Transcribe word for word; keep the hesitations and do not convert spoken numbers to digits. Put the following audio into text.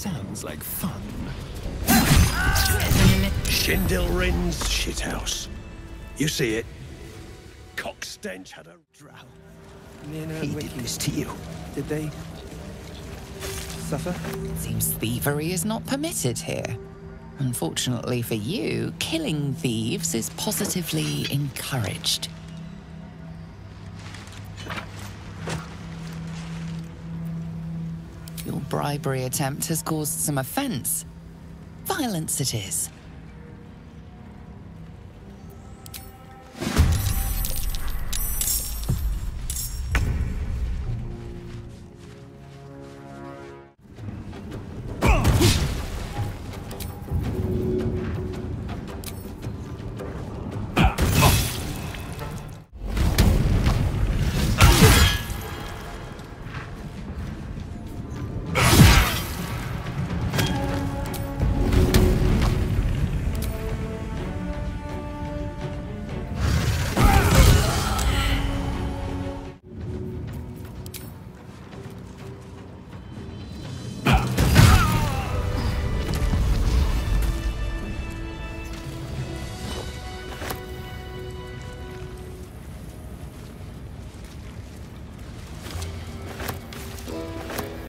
sounds like fun. Schindlerin's shithouse. You see it? Cockstench had a drow. He did this to you. Did they suffer? Seems thievery is not permitted here. Unfortunately for you, killing thieves is positively encouraged. Your bribery attempt has caused some offense. Violence it is.